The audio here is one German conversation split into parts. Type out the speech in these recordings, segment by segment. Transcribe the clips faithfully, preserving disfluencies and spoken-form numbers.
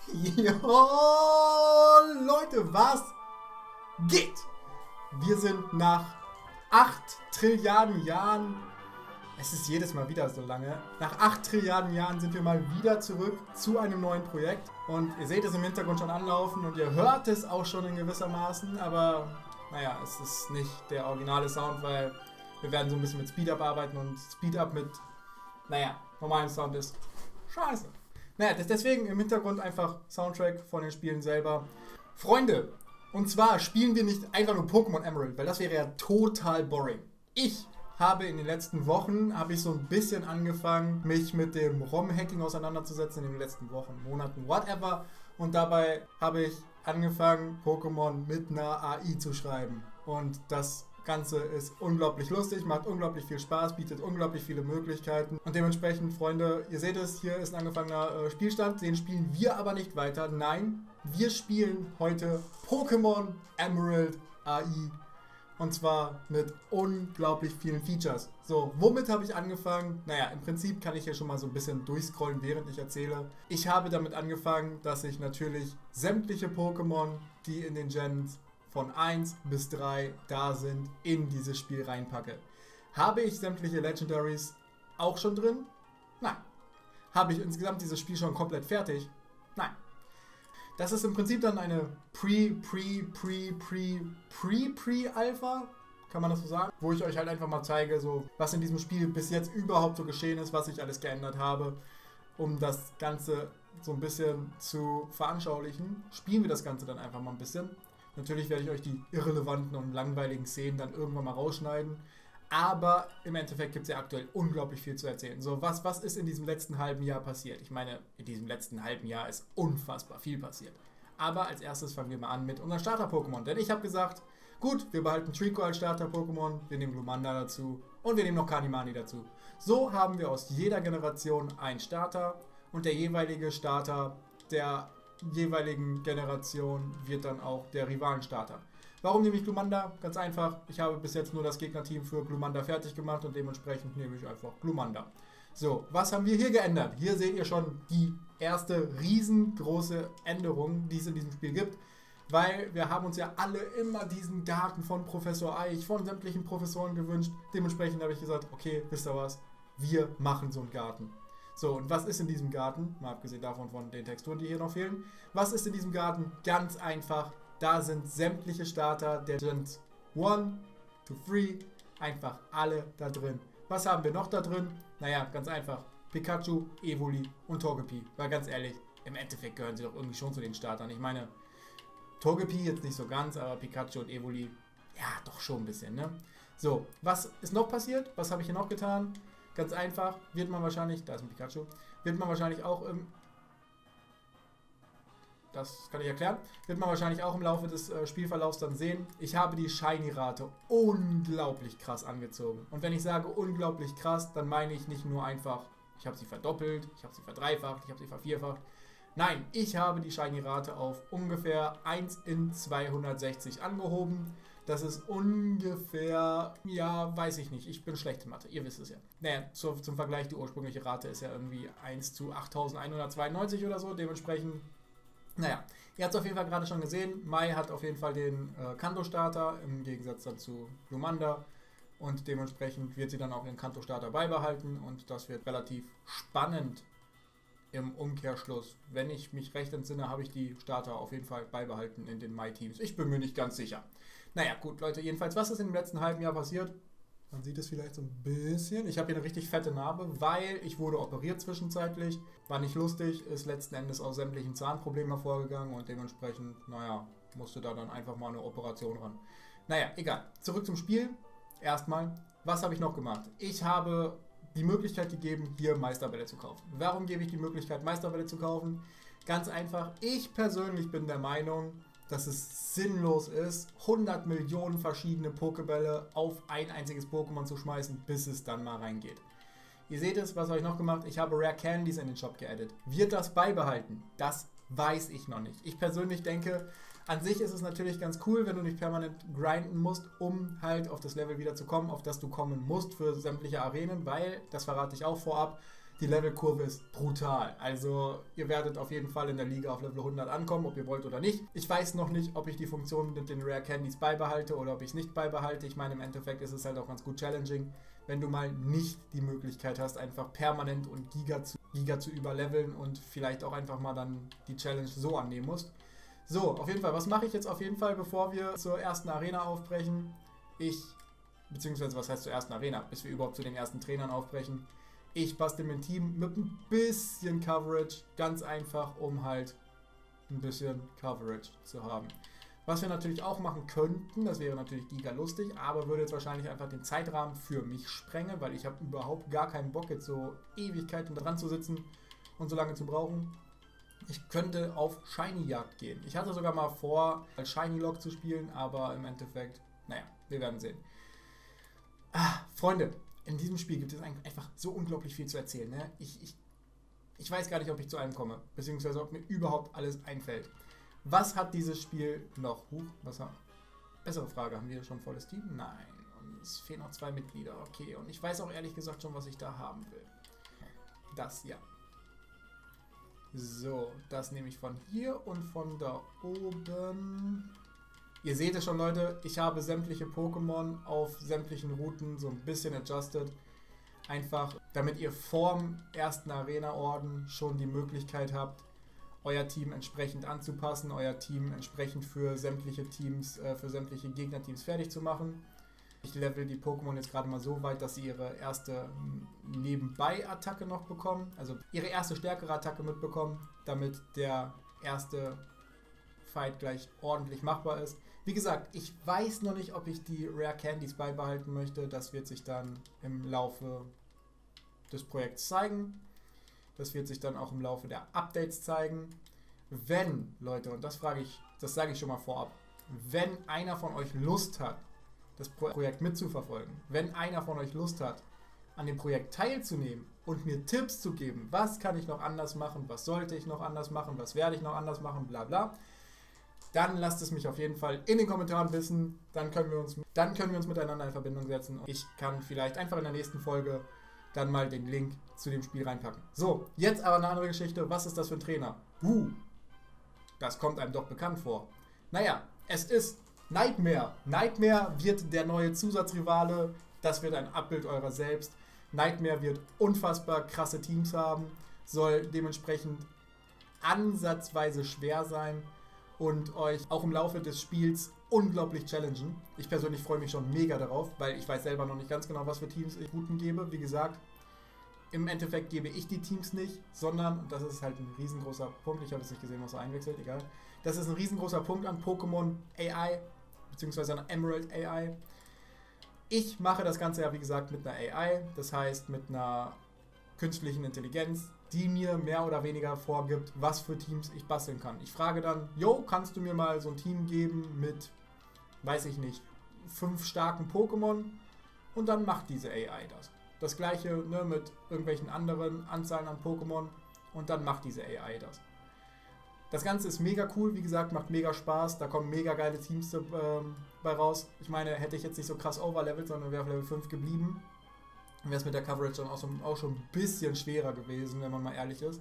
Jo, Leute, was geht? Wir sind nach acht Trilliarden Jahren, es ist jedes Mal wieder so lange, nach acht Trilliarden Jahren sind wir mal wieder zurück zu einem neuen Projekt. Und ihr seht es im Hintergrund schon anlaufen und ihr hört es auch schon in gewissermaßen, aber naja, es ist nicht der originale Sound, weil wir werden so ein bisschen mit Speedup arbeiten und Speedup mit, naja, normalem Sound ist scheiße. Naja, deswegen im Hintergrund einfach Soundtrack von den Spielen selber. Freunde, und zwar spielen wir nicht einfach nur Pokémon Emerald, weil das wäre ja total boring. Ich habe in den letzten Wochen, habe ich so ein bisschen angefangen, mich mit dem ROM-Hacking auseinanderzusetzen, in den letzten Wochen, Monaten, whatever. Und dabei habe ich angefangen, Pokémon mit einer A I zu schreiben. Und das Ganze ist unglaublich lustig, macht unglaublich viel Spaß, bietet unglaublich viele Möglichkeiten. Und dementsprechend, Freunde, ihr seht es, hier ist ein angefangener äh, Spielstand, den spielen wir aber nicht weiter. Nein, wir spielen heute Pokémon Emerald A I. Und zwar mit unglaublich vielen Features. So, womit habe ich angefangen? Naja, im Prinzip kann ich hier schon mal so ein bisschen durchscrollen, während ich erzähle. Ich habe damit angefangen, dass ich natürlich sämtliche Pokémon, die in den Gens von eins bis drei da sind, in dieses Spiel reinpacke. Habe ich sämtliche Legendaries auch schon drin? Nein. Habe ich insgesamt dieses Spiel schon komplett fertig? Nein. Das ist im Prinzip dann eine Pre, Pre, Pre, Pre, Pre, Pre-Alpha, kann man das so sagen? Wo ich euch halt einfach mal zeige, so was in diesem Spiel bis jetzt überhaupt so geschehen ist, was ich alles geändert habe, um das Ganze so ein bisschen zu veranschaulichen. Spielen wir das Ganze dann einfach mal ein bisschen. Natürlich werde ich euch die irrelevanten und langweiligen Szenen dann irgendwann mal rausschneiden. Aber im Endeffekt gibt es ja aktuell unglaublich viel zu erzählen. So, was, was ist in diesem letzten halben Jahr passiert? Ich meine, in diesem letzten halben Jahr ist unfassbar viel passiert. Aber als erstes fangen wir mal an mit unseren Starter-Pokémon. Denn ich habe gesagt, gut, wir behalten Treecko als Starter-Pokémon, wir nehmen Glumanda dazu und wir nehmen noch Kanimani dazu. So haben wir aus jeder Generation einen Starter und der jeweilige Starter der jeweiligen Generation wird dann auch der Rivalen-Starter. Warum nehme ich Glumanda? Ganz einfach, ich habe bis jetzt nur das Gegnerteam für Glumanda fertig gemacht und dementsprechend nehme ich einfach Glumanda. So, was haben wir hier geändert? Hier seht ihr schon die erste riesengroße Änderung, die es in diesem Spiel gibt, weil wir haben uns ja alle immer diesen Garten von Professor Eich, von sämtlichen Professoren gewünscht. Dementsprechend habe ich gesagt, okay, wisst ihr was, wir machen so einen Garten. So, und was ist in diesem Garten? Mal abgesehen davon von den Texturen, die hier noch fehlen. Was ist in diesem Garten? Ganz einfach. Da sind sämtliche Starter der Gens eins, zwei, drei, einfach alle da drin. Was haben wir noch da drin? Naja, ganz einfach. Pikachu, Evoli und Togepi. Weil ganz ehrlich, im Endeffekt gehören sie doch irgendwie schon zu den Startern. Ich meine, Togepi jetzt nicht so ganz, aber Pikachu und Evoli, ja, doch schon ein bisschen, ne? So, was ist noch passiert? Was habe ich hier noch getan? Ganz einfach, wird man wahrscheinlich, da ist ein Pikachu, wird man wahrscheinlich auch im, das kann ich erklären, wird man wahrscheinlich auch im Laufe des äh, Spielverlaufs dann sehen, ich habe die Shiny-Rate unglaublich krass angezogen. Und wenn ich sage unglaublich krass, dann meine ich nicht nur einfach, ich habe sie verdoppelt, ich habe sie verdreifacht, ich habe sie vervierfacht. Nein, ich habe die Shiny-Rate auf ungefähr eins in zweihundertsechzig angehoben. Das ist ungefähr, ja, weiß ich nicht, ich bin schlecht in Mathe, ihr wisst es ja. Naja, zu, zum Vergleich, die ursprüngliche Rate ist ja irgendwie eins zu achttausendeinhundertzweiundneunzig oder so, dementsprechend, naja, ihr habt es auf jeden Fall gerade schon gesehen, Mai hat auf jeden Fall den äh, Kanto-Starter, im Gegensatz dazu Glumanda, und dementsprechend wird sie dann auch ihren Kanto-Starter beibehalten und das wird relativ spannend im Umkehrschluss. Wenn ich mich recht entsinne, habe ich die Starter auf jeden Fall beibehalten in den Mai-Teams. Ich bin mir nicht ganz sicher. Naja, gut, Leute, jedenfalls, was ist im letzten halben Jahr passiert? Man sieht es vielleicht so ein bisschen. Ich habe hier eine richtig fette Narbe, weil ich wurde operiert zwischenzeitlich. War nicht lustig, ist letzten Endes aus sämtlichen Zahnproblemen hervorgegangen und dementsprechend, naja, musste da dann einfach mal eine Operation ran. Naja, egal. Zurück zum Spiel. Erstmal, was habe ich noch gemacht? Ich habe die Möglichkeit gegeben, hier Meisterbälle zu kaufen. Warum gebe ich die Möglichkeit, Meisterbälle zu kaufen? Ganz einfach, ich persönlich bin der Meinung, dass es sinnlos ist, hundert Millionen verschiedene Pokébälle auf ein einziges Pokémon zu schmeißen, bis es dann mal reingeht. Ihr seht es, was habe ich noch gemacht? Ich habe Rare Candies in den Shop geaddet. Wird das beibehalten? Das weiß ich noch nicht. Ich persönlich denke, an sich ist es natürlich ganz cool, wenn du nicht permanent grinden musst, um halt auf das Level wieder zu kommen, auf das du kommen musst für sämtliche Arenen, weil, das verrate ich auch vorab, Die Levelkurve ist brutal. Also ihr werdet auf jeden Fall in der Liga auf Level hundert ankommen, ob ihr wollt oder nicht. Ich weiß noch nicht, ob ich die Funktion mit den Rare Candies beibehalte oder ob ich es nicht beibehalte. Ich meine, im Endeffekt ist es halt auch ganz gut challenging, wenn du mal nicht die Möglichkeit hast, einfach permanent und Giga zu, Giga zu überleveln und vielleicht auch einfach mal dann die Challenge so annehmen musst. So, auf jeden Fall, was mache ich jetzt auf jeden Fall, bevor wir zur ersten Arena aufbrechen? Ich, beziehungsweise was heißt zur ersten Arena, bis wir überhaupt zu den ersten Trainern aufbrechen. Ich bastel mir ein Team mit ein bisschen Coverage, ganz einfach, um halt ein bisschen Coverage zu haben. Was wir natürlich auch machen könnten, das wäre natürlich giga lustig, aber würde jetzt wahrscheinlich einfach den Zeitrahmen für mich sprengen, weil ich habe überhaupt gar keinen Bock, jetzt so Ewigkeiten dran zu sitzen und so lange zu brauchen. Ich könnte auf Shiny-Jagd gehen. Ich hatte sogar mal vor, als Shiny-Log zu spielen, aber im Endeffekt, naja, wir werden sehen. Ah, Freunde, in diesem Spiel gibt es einfach so unglaublich viel zu erzählen. Ne? Ich, ich, ich weiß gar nicht, ob ich zu einem komme, beziehungsweise ob mir überhaupt alles einfällt. Was hat dieses Spiel noch? Huch, was haben? Bessere Frage, haben wir schon volles Team? Nein, und es fehlen noch zwei Mitglieder. Okay, und ich weiß auch ehrlich gesagt schon, was ich da haben will. Das, ja. So, das nehme ich von hier und von da oben. Ihr seht es schon, Leute, ich habe sämtliche Pokémon auf sämtlichen Routen so ein bisschen adjusted. Einfach, damit ihr vorm ersten Arena-Orden schon die Möglichkeit habt, euer Team entsprechend anzupassen, euer Team entsprechend für sämtliche Teams, äh, für sämtliche Gegnerteams fertig zu machen. Ich level die Pokémon jetzt gerade mal so weit, dass sie ihre erste Nebenbei-Attacke noch bekommen, also ihre erste stärkere Attacke mitbekommen, damit der erste Fight gleich ordentlich machbar ist. Wie gesagt, ich weiß noch nicht, ob ich die Rare Candies beibehalten möchte. Das wird sich dann im Laufe des Projekts zeigen. Das wird sich dann auch im Laufe der Updates zeigen. Wenn, Leute, und das frage ich, das sage ich schon mal vorab, wenn einer von euch Lust hat, das Projekt mitzuverfolgen, wenn einer von euch Lust hat, an dem Projekt teilzunehmen und mir Tipps zu geben, was kann ich noch anders machen, was sollte ich noch anders machen, was werde ich noch anders machen, bla bla, dann lasst es mich auf jeden Fall in den Kommentaren wissen, dann können wir uns, dann können wir uns miteinander in Verbindung setzen und ich kann vielleicht einfach in der nächsten Folge dann mal den Link zu dem Spiel reinpacken. So, jetzt aber eine andere Geschichte. Was ist das für ein Trainer? Uh, das kommt einem doch bekannt vor. Naja, es ist Nightmare. Nightmare wird der neue Zusatzrivale. Das wird ein Abbild eurer selbst. Nightmare wird unfassbar krasse Teams haben, soll dementsprechend ansatzweise schwer sein und euch auch im Laufe des Spiels unglaublich challengen. Ich persönlich freue mich schon mega darauf, weil ich weiß selber noch nicht ganz genau, was für Teams ich Routen gebe. Wie gesagt, im Endeffekt gebe ich die Teams nicht, sondern, und das ist halt ein riesengroßer Punkt, ich habe jetzt nicht gesehen, was er einwechselt, egal. Das ist ein riesengroßer Punkt an Pokémon A I, beziehungsweise an Emerald A I. Ich mache das Ganze ja, wie gesagt, mit einer A I, das heißt mit einer künstlichen Intelligenz, die mir mehr oder weniger vorgibt, was für Teams ich basteln kann. Ich frage dann, yo, kannst du mir mal so ein Team geben mit, weiß ich nicht, fünf starken Pokémon? Und dann macht diese A I das. Das gleiche, ne, mit irgendwelchen anderen Anzahlen an Pokémon und dann macht diese A I das. Das Ganze ist mega cool, wie gesagt, macht mega Spaß, da kommen mega geile Teams ähm, bei raus. Ich meine, hätte ich jetzt nicht so krass overlevelt, sondern wäre auf Level fünf geblieben, wäre es mit der Coverage dann auch, so, auch schon ein bisschen schwerer gewesen, wenn man mal ehrlich ist.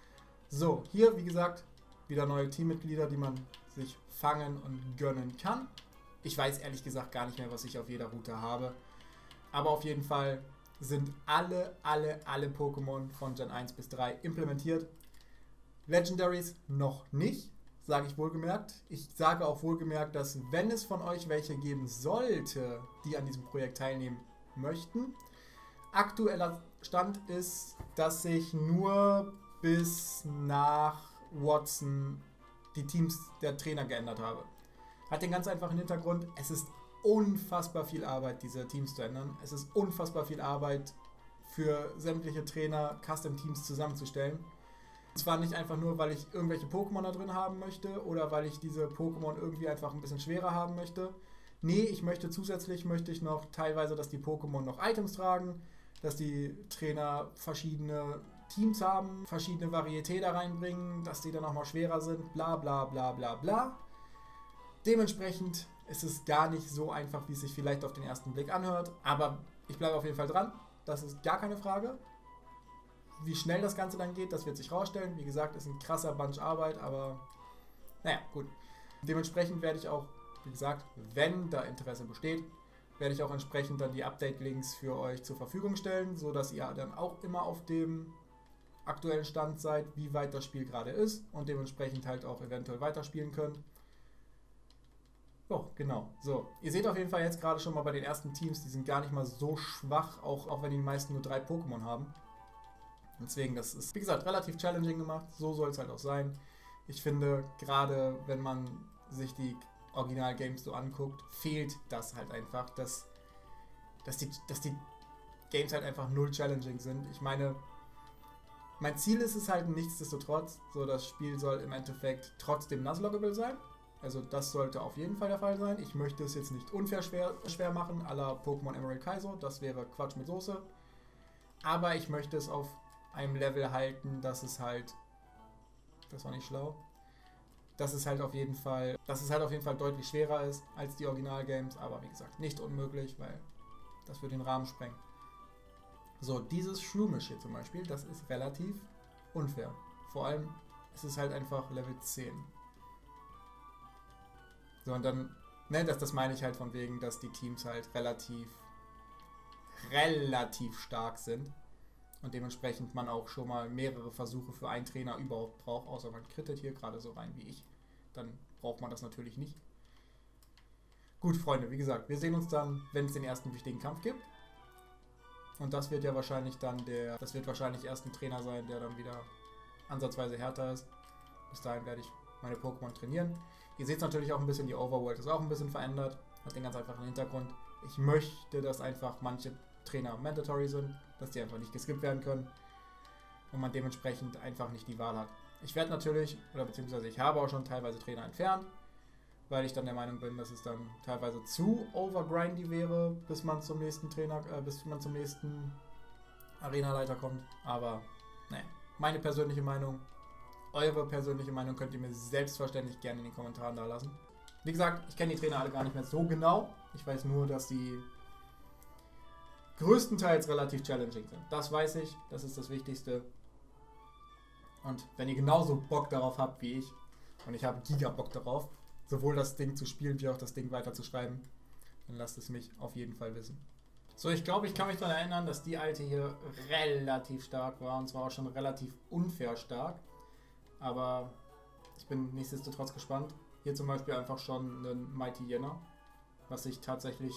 So, hier, wie gesagt, wieder neue Teammitglieder, die man sich fangen und gönnen kann. Ich weiß ehrlich gesagt gar nicht mehr, was ich auf jeder Route habe. Aber auf jeden Fall sind alle, alle, alle Pokémon von Gen eins bis drei implementiert. Legendaries noch nicht, sage ich wohlgemerkt. Ich sage auch wohlgemerkt, dass wenn es von euch welche geben sollte, die an diesem Projekt teilnehmen möchten, aktueller Stand ist, dass sich nur bis nach Watson die Teams der Trainer geändert habe. Hat den ganz einfachen Hintergrund, es ist unfassbar viel Arbeit, diese Teams zu ändern. Es ist unfassbar viel Arbeit für sämtliche Trainer, Custom-Teams zusammenzustellen. Und zwar nicht einfach nur, weil ich irgendwelche Pokémon da drin haben möchte oder weil ich diese Pokémon irgendwie einfach ein bisschen schwerer haben möchte. Nee, ich möchte zusätzlich, möchte ich noch teilweise, dass die Pokémon noch Items tragen, dass die Trainer verschiedene Teams haben, verschiedene Varieté da reinbringen, dass die dann auch mal schwerer sind, bla bla bla bla bla. Dementsprechend ist es gar nicht so einfach, wie es sich vielleicht auf den ersten Blick anhört, aber ich bleibe auf jeden Fall dran, das ist gar keine Frage. wie schnell das Ganze dann geht, das wird sich rausstellen. Wie gesagt, ist ein krasser Bunch Arbeit, aber naja, gut. Dementsprechend werde ich auch, wie gesagt, wenn da Interesse besteht, werde ich auch entsprechend dann die Update-Links für euch zur Verfügung stellen, sodass ihr dann auch immer auf dem aktuellen Stand seid, wie weit das Spiel gerade ist und dementsprechend halt auch eventuell weiterspielen könnt. Oh, genau. So, ihr seht auf jeden Fall jetzt gerade schon mal bei den ersten Teams, die sind gar nicht mal so schwach, auch, auch wenn die meisten nur drei Pokémon haben. Deswegen, das ist, wie gesagt, relativ challenging gemacht. So soll es halt auch sein. Ich finde, gerade wenn man sich die Original-Games so anguckt, fehlt das halt einfach, dass, dass, die, dass die Games halt einfach null challenging sind. Ich meine, mein Ziel ist es halt nichtsdestotrotz, so das Spiel soll im Endeffekt trotzdem Nuzlockable sein. Also das sollte auf jeden Fall der Fall sein. Ich möchte es jetzt nicht unfair schwer, schwer machen, à la Pokémon Emerald Kaizo. Das wäre Quatsch mit Soße. Aber ich möchte es auf einem Level halten, dass es halt... Das war nicht schlau. Dass es halt auf jeden Fall... Dass es halt auf jeden Fall deutlich schwerer ist als die Original-Games. Aber wie gesagt, nicht unmöglich, weil das würde den Rahmen sprengen. So, dieses Shroomish hier zum Beispiel, das ist relativ unfair. Vor allem ist es halt einfach Level zehn. So, und dann, ne, das, das meine ich halt von wegen, dass die Teams halt relativ, relativ stark sind und dementsprechend man auch schon mal mehrere Versuche für einen Trainer überhaupt braucht, außer man krittet hier gerade so rein wie ich, dann braucht man das natürlich nicht. Gut, Freunde, wie gesagt, wir sehen uns dann, wenn es den ersten wichtigen Kampf gibt. Und das wird ja wahrscheinlich dann der, das wird wahrscheinlich erst ein Trainer sein, der dann wieder ansatzweise härter ist. Bis dahin werde ich meine Pokémon trainieren. Ihr seht natürlich auch ein bisschen, die Overworld ist auch ein bisschen verändert. Hat den ganz einfachen Hintergrund. Ich möchte, dass einfach manche Trainer mandatory sind, dass die einfach nicht geskippt werden können und man dementsprechend einfach nicht die Wahl hat. Ich werde natürlich, oder beziehungsweise ich habe auch schon teilweise Trainer entfernt, weil ich dann der Meinung bin, dass es dann teilweise zu overgrindy wäre, bis man zum nächsten Trainer, äh, bis man zum nächsten Arenaleiter kommt. Aber, naja, meine persönliche Meinung. Eure persönliche Meinung könnt ihr mir selbstverständlich gerne in den Kommentaren da lassen. Wie gesagt, ich kenne die Trainer alle gar nicht mehr so genau. Ich weiß nur, dass sie größtenteils relativ challenging sind. Das weiß ich, das ist das Wichtigste. Und wenn ihr genauso Bock darauf habt wie ich, und ich habe giga Bock darauf, sowohl das Ding zu spielen, wie auch das Ding weiter zu schreiben, dann lasst es mich auf jeden Fall wissen. So, ich glaube, ich kann mich daran erinnern, dass die alte hier relativ stark war, und zwar auch schon relativ unfair stark. Aber ich bin nichtsdestotrotz gespannt. Hier zum Beispiel einfach schon einen Mighty Yenna, was ich tatsächlich...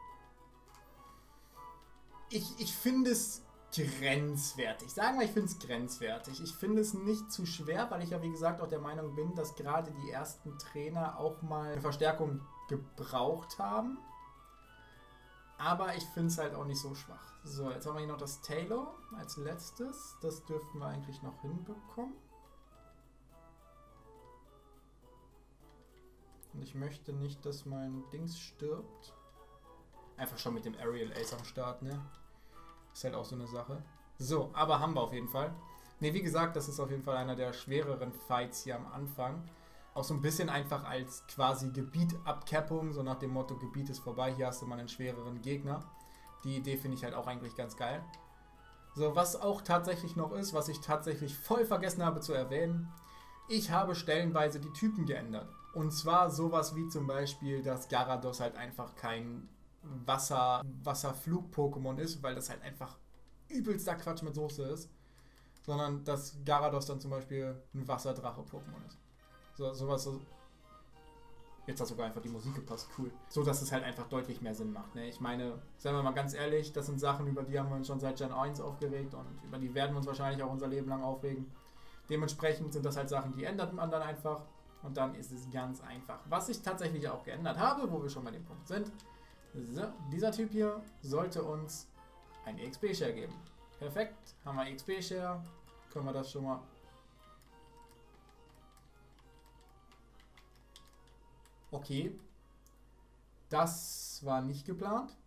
Ich, ich finde es grenzwertig. Sagen wir, ich finde es grenzwertig. Ich finde es nicht zu schwer, weil ich ja wie gesagt auch der Meinung bin, dass gerade die ersten Trainer auch mal eine Verstärkung gebraucht haben. Aber ich finde es halt auch nicht so schwach. So, jetzt haben wir hier noch das Taylor als letztes. Das dürften wir eigentlich noch hinbekommen. Und ich möchte nicht, dass mein Dings stirbt. Einfach schon mit dem Aerial Ace am Start, ne? Ist halt auch so eine Sache. So, aber haben wir auf jeden Fall. Ne, wie gesagt, das ist auf jeden Fall einer der schwereren Fights hier am Anfang. Auch so ein bisschen einfach als quasi Gebietabcappung, so nach dem Motto, Gebiet ist vorbei, hier hast du mal einen schwereren Gegner. Die Idee finde ich halt auch eigentlich ganz geil. So, was auch tatsächlich noch ist, was ich tatsächlich voll vergessen habe zu erwähnen, ich habe stellenweise die Typen geändert. Und zwar sowas wie zum Beispiel, dass Gyarados halt einfach kein Wasser, Wasserflug-Pokémon ist, weil das halt einfach übelster Quatsch mit Soße ist. Sondern dass Gyarados dann zum Beispiel ein Wasserdrache-Pokémon ist. So, sowas so. Jetzt hat sogar einfach die Musik gepasst, cool. So, dass es halt einfach deutlich mehr Sinn macht. Ne? Ich meine, seien wir mal ganz ehrlich, das sind Sachen, über die haben wir uns schon seit Gen eins aufgeregt und über die werden wir uns wahrscheinlich auch unser Leben lang aufregen. Dementsprechend sind das halt Sachen, die ändert man dann einfach. Und dann ist es ganz einfach. Was ich tatsächlich auch geändert habe, wo wir schon bei dem Punkt sind, so, dieser Typ hier sollte uns ein E X P-Share geben. Perfekt, haben wir E X P-Share, können wir das schon mal... Okay, das war nicht geplant.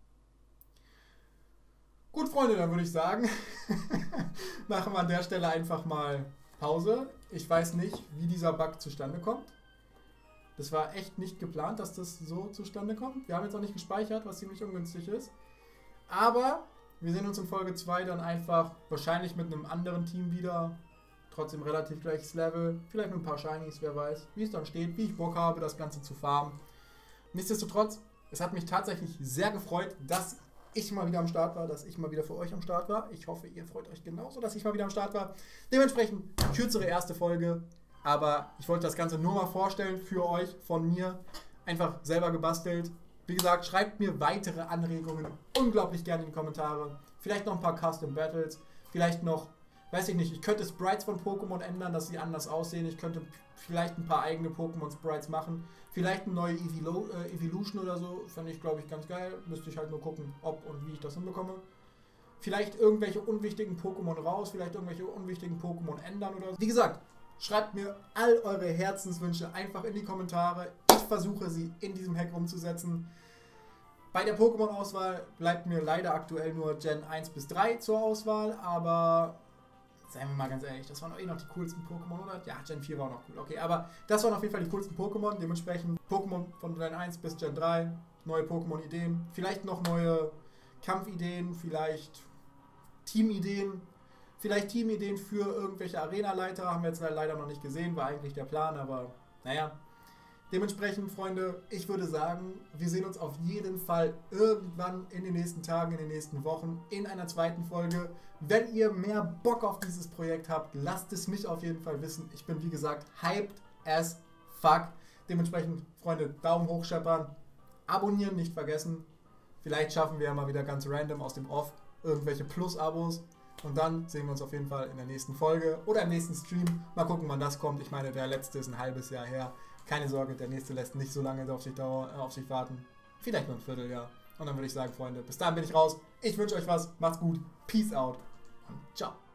Gut, Freunde, dann würde ich sagen, machen wir an der Stelle einfach mal Pause. Ich weiß nicht, wie dieser Bug zustande kommt. Das war echt nicht geplant, dass das so zustande kommt. Wir haben jetzt auch nicht gespeichert, was ziemlich ungünstig ist. Aber Wir sehen uns in Folge zwei dann einfach wahrscheinlich mit einem anderen Team wieder. Trotzdem relativ gleiches Level. Vielleicht mit ein paar Shinies, wer weiß, wie es dann steht, wie ich Bock habe, das Ganze zu farmen. Nichtsdestotrotz, es hat mich tatsächlich sehr gefreut, dass ich mal wieder am Start war, dass ich mal wieder für euch am Start war. Ich hoffe, ihr freut euch genauso, dass ich mal wieder am Start war. Dementsprechend kürzere erste Folge, aber ich wollte das Ganze nur mal vorstellen für euch, von mir. Einfach selber gebastelt. Wie gesagt, schreibt mir weitere Anregungen unglaublich gerne in die Kommentare. Vielleicht noch ein paar Custom Battles. Vielleicht noch, weiß ich nicht, ich könnte Sprites von Pokémon ändern, dass sie anders aussehen. Ich könnte vielleicht ein paar eigene Pokémon-Sprites machen. Vielleicht eine neue Evolu äh, Evolution oder so. Fände ich, glaube ich, ganz geil. Müsste ich halt nur gucken, ob und wie ich das hinbekomme. Vielleicht irgendwelche unwichtigen Pokémon raus. Vielleicht irgendwelche unwichtigen Pokémon ändern oder so. Wie gesagt, schreibt mir all eure Herzenswünsche einfach in die Kommentare. Ich versuche sie in diesem Hack umzusetzen. Bei der Pokémon-Auswahl bleibt mir leider aktuell nur Gen eins bis drei zur Auswahl, aber seien wir mal ganz ehrlich, das waren eh noch die coolsten Pokémon, oder? Ja, Gen vier war auch noch cool, okay, aber das waren auf jeden Fall die coolsten Pokémon, dementsprechend Pokémon von Gen eins bis Gen drei, neue Pokémon-Ideen, vielleicht noch neue Kampfideen, vielleicht Teamideen, vielleicht Teamideen für irgendwelche Arena-Leiter, haben wir jetzt leider noch nicht gesehen, war eigentlich der Plan, aber naja. Dementsprechend, Freunde, ich würde sagen, wir sehen uns auf jeden Fall irgendwann in den nächsten Tagen, in den nächsten Wochen in einer zweiten Folge. Wenn ihr mehr Bock auf dieses Projekt habt, lasst es mich auf jeden Fall wissen. Ich bin, wie gesagt, hyped as fuck. Dementsprechend, Freunde, Daumen hoch scheppern, abonnieren nicht vergessen. Vielleicht schaffen wir ja mal wieder ganz random aus dem Off irgendwelche Plus-Abos. Und dann sehen wir uns auf jeden Fall in der nächsten Folge oder im nächsten Stream. Mal gucken, wann das kommt. Ich meine, der letzte ist ein halbes Jahr her. Keine Sorge, der nächste lässt nicht so lange auf sich, dauer, auf sich warten. Vielleicht nur ein Vierteljahr. Und dann würde ich sagen, Freunde, bis dahin bin ich raus. Ich wünsche euch was. Macht's gut. Peace out. Und ciao.